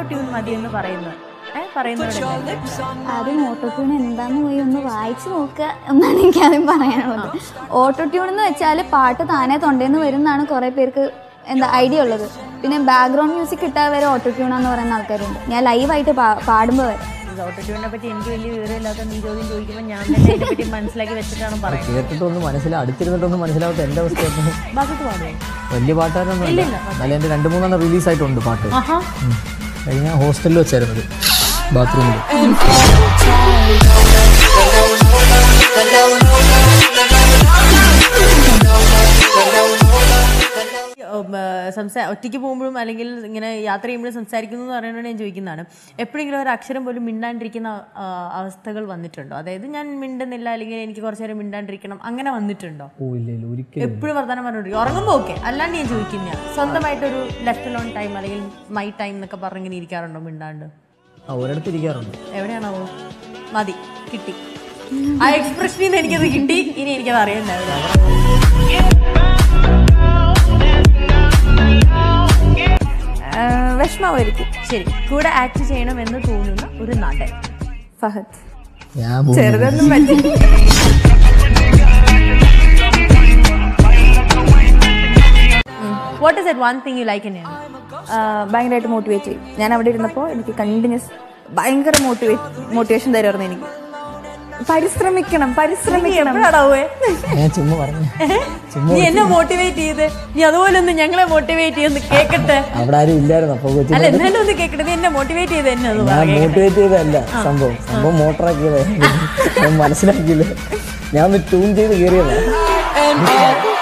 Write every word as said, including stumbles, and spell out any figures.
Tune മതി എന്ന് പറയുന്നത് ആദ്യം ഓട്ടോ ട്യൂൺ എന്താന്ന് പോയി ഒന്ന് വായിച്ചു നോക്കുക എന്നാണ് എനിക്കാദ്യം പറയാനുള്ളത്. ഓട്ടോ ട്യൂൺ എന്ന് വെച്ചാൽ പാട്ട് താനേ തൊണ്ടേന്ന് വരുന്നതാണ് കുറേ പേർക്ക് എന്താ ഐഡിയ ഉള്ളത്. പിന്നെ ബാക്ക്ഗ്രൗണ്ട് മ്യൂസിക് കിട്ടാൻ വരെ ഓട്ടോ ട്യൂണാന്ന് പറയുന്ന ആൾക്കാരുണ്ട്. ഞാൻ ലൈവായിട്ട് പാടുമ്പോൾ വരെ. ഓട്ടോ ട്യൂണിനെ പറ്റി എനിക്ക് വലിയ വിവരമില്ലാത്ത നീ ചോദ്യം ചോദിക്കുമ്പോൾ ഞാൻ തന്നെ അതിനെ പറ്റി മനസ്സിലാക്കി വെച്ചിട്ടാണ് പറയുന്നത്. കേട്ടിട്ടൊന്നും മനസ്സിലാ അടുത്തിരുന്നിട്ടൊന്നും മനസ്സിലാവാത്ത എൻ്റെ അവസ്ഥയായിരുന്നു. ബാസിത്ത് പാടുമോ? വലിയ പാട്ടുകാരൊന്നും ഇല്ല. നല്ല എൻ്റെ രണ്ട് മൂന്നെണ്ണം റിലീസായിട്ടുണ്ട് പാട്ട്. കഴിഞ്ഞ ഹോസ്റ്റലിൽ വെച്ചായിരുന്നത് ബാത്റൂമിൽ. സംസാ ഒറ്റയ്ക്ക് പോകുമ്പോഴും അല്ലെങ്കിൽ ഇങ്ങനെ യാത്ര ചെയ്യുമ്പോഴും സംസാരിക്കുന്നു എന്ന് പറയുന്നത് ഞാൻ ചോദിക്കുന്നതാണ്. എപ്പോഴെങ്കിലും ഒരു അക്ഷരം പോലും മിണ്ടാണ്ടിരിക്കുന്ന അവസ്ഥകൾ വന്നിട്ടുണ്ടോ? അതായത് ഞാൻ മിണ്ടുന്നില്ല അല്ലെങ്കിൽ എനിക്ക് കുറച്ചു നേരം മിണ്ടാണ്ടിരിക്കണം അങ്ങനെ വന്നിട്ടുണ്ടോ? എപ്പോഴും വർത്തമാനം പറഞ്ഞോണ്ടിരിക്കും ഉറങ്ങുമ്പോൾ ഓക്കെ. അല്ലാണ്ട് ഞാൻ ചോദിക്കുന്ന സ്വന്തമായിട്ടൊരു ലെഫ്റ്റ് ലോൺ ടൈം അല്ലെങ്കിൽ മൈ ടൈം എന്നൊക്കെ പറഞ്ഞിങ്ങനെ ഇരിക്കാറുണ്ടോ മിണ്ടാണ്ട്? ഒരിടത്തിരിക്കാറുണ്ട്. എവിടെയാണാവോ? മതി, കിട്ടി. ആ എക്സ്പ്രഷനിൽ നിന്ന് എനിക്കത് കിട്ടി. ഇനി എനിക്കത് അറിയണ്ടാവില്ല. വിഷമമായിരിക്കും. ശരി, കൂടെ ആക്ട് ചെയ്യണമെന്ന് തോന്നുന്ന ഒരു നടൻ? ഫഹദ്. ചെറുതൊന്നും പറ്റി. What is it one thing you like in him? ഭയങ്കരമായിട്ട് മോട്ടിവേറ്റ് ചെയ്യും. ഞാൻ അവിടെ ഇരുന്നപ്പോൾ എനിക്ക് കണ്ടിന്യൂസ് ഭയങ്കര മോട്ടിവേറ്റ് മോട്ടിവേഷൻ തരുമായിരുന്നു. എനിക്ക് പരിശ്രമിക്കണം പരിശ്രമിക്കണം. നീ എന്നെ മോട്ടിവേറ്റ് ചെയ്ത് നീ അതുപോലെ ഒന്ന് ഞങ്ങളെ മോട്ടിവേറ്റ് ചെയ്ത് കേക്കട്ടെ. അവിടെ ആരും ഇല്ലായിരുന്നു. അല്ല എന്നാലും ഒന്ന് കേക്കട്ടെ. നീ എന്നെ മോട്ടിവേറ്റ് ചെയ്ത് എന്നെ മോട്ടിവേറ്റ് ചെയ്തല്ല സംഭവം. സംഭവം മോട്ടറാക്കിയത് മനസ്സിലാക്കിയില്ല. ഞാൻ ഒന്ന് ട്യൂൺ ചെയ്ത് കയറിയതാ.